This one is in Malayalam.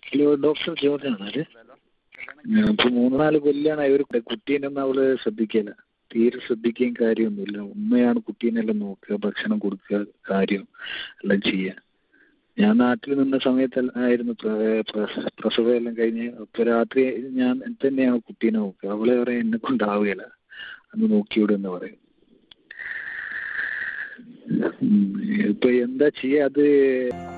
ഹലോ, ഡോക്ടർ ജോർജാണ് അത്. ഇപ്പോൾ 3-4 കൊല്ലാണ് ഒരു കുട്ടീനൊന്നും അവള് ശ്രദ്ധിക്കില്ല, തീരെ ശ്രദ്ധിക്കുകയും കാര്യമൊന്നുമില്ല. ഉമ്മയാണ് കുട്ടീനെല്ലാം നോക്കുക, ഭക്ഷണം കൊടുക്കുക, കാര്യം എല്ലാം ചെയ്യുക. ഞാൻ നാട്ടിൽ നിന്ന സമയത്തായിരുന്നു പ്രസവം എല്ലാം കഴിഞ്ഞ്. അപ്പോൾ രാത്രി ഞാൻ തന്നെയാണ് കുട്ടീനെ നോക്കുക. അവളെ പറയാൻ എന്നെ കൊണ്ടാവുകയില്ല, അന്ന് നോക്കിയോടെന്ന് പറയും. ഇപ്പൊ എന്താ ചെയ്യാ? അത്